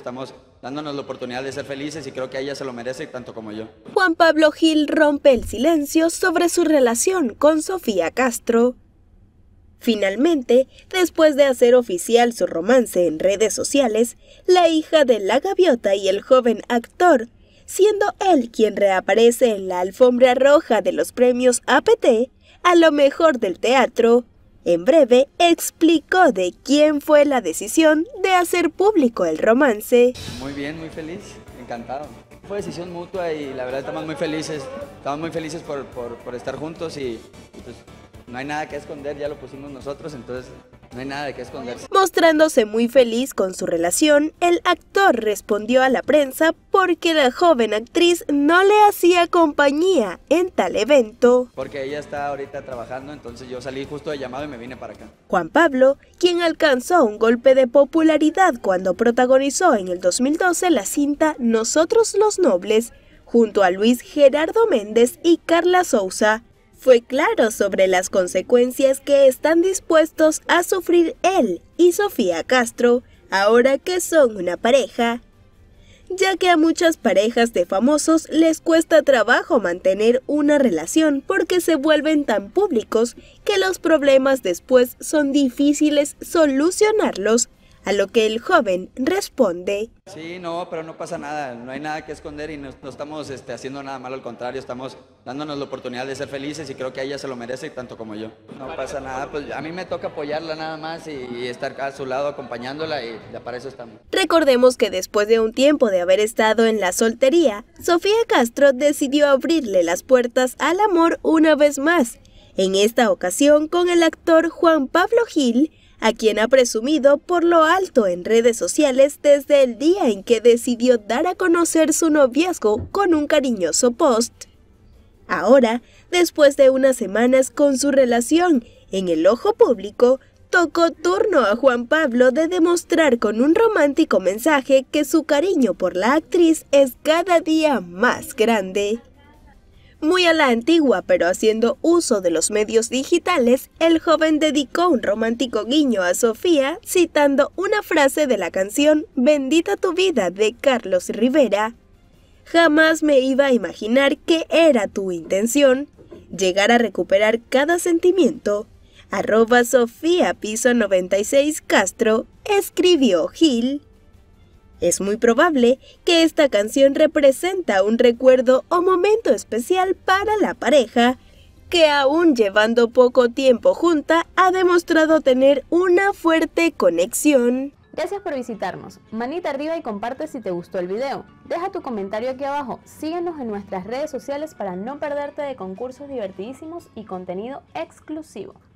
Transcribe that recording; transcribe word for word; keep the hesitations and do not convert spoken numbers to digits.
estamos dándonos la oportunidad de ser felices y creo que ella se lo merece tanto como yo. Juan Pablo Gil rompe el silencio sobre su relación con Sofía Castro. Finalmente, después de hacer oficial su romance en redes sociales, la hija de La Gaviota y el joven actor, siendo él quien reaparece en la alfombra roja de los premios A P T, a lo mejor del teatro, en breve explicó de quién fue la decisión de hacer público el romance. Muy bien, muy feliz, encantado. Fue decisión mutua y la verdad estamos muy felices, estamos muy felices por, por, por estar juntos y pues, no hay nada que esconder, ya lo pusimos nosotros, entonces no hay nada de qué esconder. Mostrándose muy feliz con su relación, el actor respondió a la prensa porque la joven actriz no le hacía compañía en tal evento. Porque ella está ahorita trabajando, entonces yo salí justo de llamado y me vine para acá. Juan Pablo, quien alcanzó un golpe de popularidad cuando protagonizó en el dos mil doce la cinta Nosotros los Nobles, junto a Luis Gerardo Méndez y Carla Souza, fue claro sobre las consecuencias que están dispuestos a sufrir él y Sofía Castro, ahora que son una pareja, ya que a muchas parejas de famosos les cuesta trabajo mantener una relación porque se vuelven tan públicos que los problemas después son difíciles solucionarlos, a lo que el joven responde. Sí, no, pero no pasa nada, no hay nada que esconder y no, no estamos este, haciendo nada malo, al contrario, estamos dándonos la oportunidad de ser felices y creo que ella se lo merece tanto como yo. No pasa nada, pues a mí me toca apoyarla nada más y, y estar a su lado acompañándola y ya para eso estamos. Recordemos que después de un tiempo de haber estado en la soltería, Sofía Castro decidió abrirle las puertas al amor una vez más, en esta ocasión con el actor Juan Pablo Gil, a quien ha presumido por lo alto en redes sociales desde el día en que decidió dar a conocer su noviazgo con un cariñoso post. Ahora, después de unas semanas con su relación en el ojo público, tocó turno a Juan Pablo de demostrar con un romántico mensaje que su cariño por la actriz es cada día más grande. Muy a la antigua, pero haciendo uso de los medios digitales, el joven dedicó un romántico guiño a Sofía, citando una frase de la canción Bendita tu vida de Carlos Rivera. Jamás me iba a imaginar que era tu intención, llegar a recuperar cada sentimiento. Arroba Sofía Piso noventa y seis Castro, escribió Gil. Es muy probable que esta canción representa un recuerdo o momento especial para la pareja, que aún llevando poco tiempo junta, ha demostrado tener una fuerte conexión. Gracias por visitarnos. Manita arriba y comparte si te gustó el video. Deja tu comentario aquí abajo. Síguenos en nuestras redes sociales para no perderte de concursos divertidísimos y contenido exclusivo.